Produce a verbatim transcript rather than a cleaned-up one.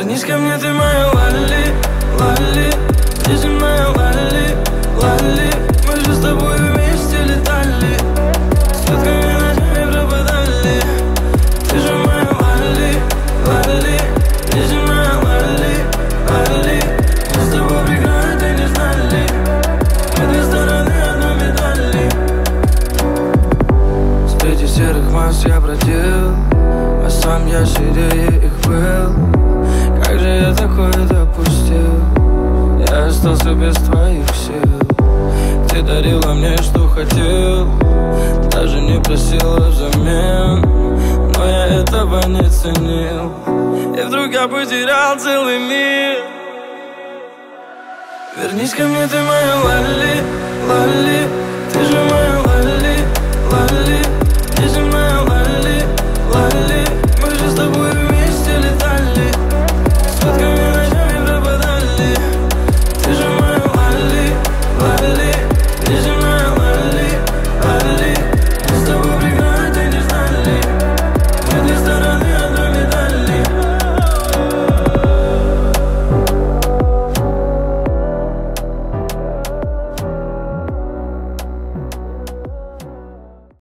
Вернись ко мне, ты моя Лали, Лали, ты же моя Лали, Лали. Мы же с тобой вместе летали, сутками ночами пропадали. Ты же моя Лали, Лали, ты же моя Лали, Лали. Мы с тобой преграды не знали, мы две стороны одной медали. Среди серых масс я бродил, а сам я сильнее их был. Как же я такое допустил? Я остался без твоих сил. Ты дарила мне, что хотел, даже не просила взамен, но я этого не ценил. И вдруг я потерял целый мир. Вернись ко мне, ты моя Лали, Лали, ты же моя